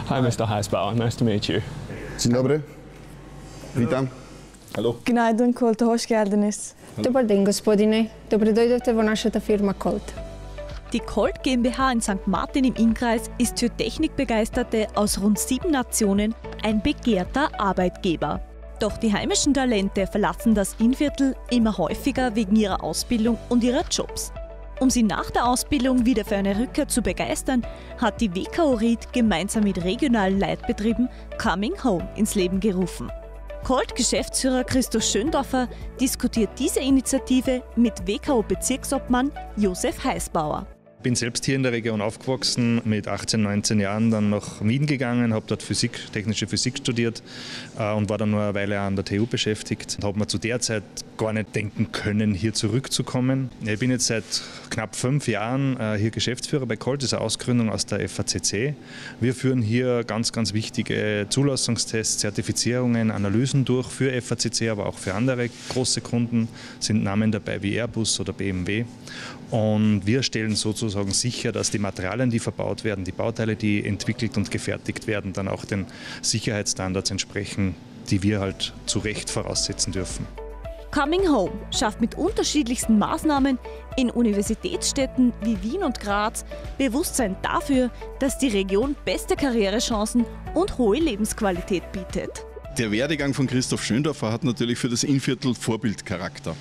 Hi, Mr. Heisbauer. Nice to meet you. Dzień dobry. Witam. Hallo. Günaydın, Colt'a hoş geldiniz. Dobar den, gospodine. Dobro dojdete v našата firma Colt. Die Colt GmbH in St. Martin im Innkreis ist für Technikbegeisterte aus rund 7 Nationen ein begehrter Arbeitgeber. Doch die heimischen Talente verlassen das Innviertel immer häufiger wegen ihrer Ausbildung und ihrer Jobs. Um sie nach der Ausbildung wieder für eine Rückkehr zu begeistern, hat die WKO Ried gemeinsam mit regionalen Leitbetrieben Coming Home ins Leben gerufen. Colt-Geschäftsführer Christoph Schöndorfer diskutiert diese Initiative mit WKO-Bezirksobmann Josef Heisbauer. Ich bin selbst hier in der Region aufgewachsen, mit 18, 19 Jahren dann nach Wien gegangen, habe dort technische Physik studiert und war dann nur eine Weile an der TU beschäftigt. Habe mir zu der Zeit gar nicht denken können, hier zurückzukommen. Ich bin jetzt seit knapp 5 Jahren hier Geschäftsführer bei Colt, das ist eine Ausgründung aus der FACC. Wir führen hier ganz, ganz wichtige Zulassungstests, Zertifizierungen, Analysen durch für FACC, aber auch für andere große Kunden, sind Namen dabei wie Airbus oder BMW. Und wir stellen sozusagen sicher, dass die Materialien, die verbaut werden, die Bauteile, die entwickelt und gefertigt werden, dann auch den Sicherheitsstandards entsprechen, die wir halt zu Recht voraussetzen dürfen. Coming Home schafft mit unterschiedlichsten Maßnahmen in Universitätsstädten wie Wien und Graz Bewusstsein dafür, dass die Region beste Karrierechancen und hohe Lebensqualität bietet. Der Werdegang von Christoph Schöndorfer hat natürlich für das Innviertel Vorbildcharakter.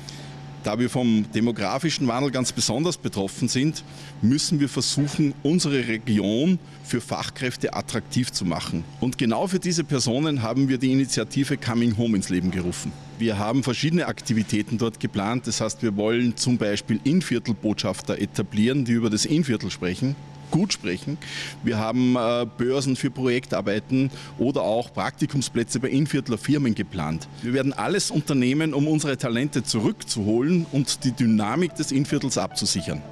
Da wir vom demografischen Wandel ganz besonders betroffen sind, müssen wir versuchen, unsere Region für Fachkräfte attraktiv zu machen. Und genau für diese Personen haben wir die Initiative Coming Home ins Leben gerufen. Wir haben verschiedene Aktivitäten dort geplant. Das heißt, wir wollen zum Beispiel Innviertelbotschafter etablieren, die über das Innviertel sprechen. Gut sprechen. Wir haben Börsen für Projektarbeiten oder auch Praktikumsplätze bei Innviertler Firmen geplant. Wir werden alles unternehmen, um unsere Talente zurückzuholen und die Dynamik des Innviertels abzusichern.